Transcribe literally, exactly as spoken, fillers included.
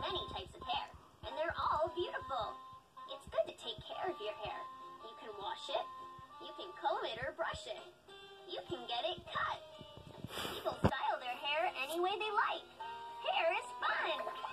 many types of hair, and they're all beautiful. It's good to take care of your hair. You can wash it, you can comb it or brush it. You can get it cut. People style their hair any way they like. Hair is fun!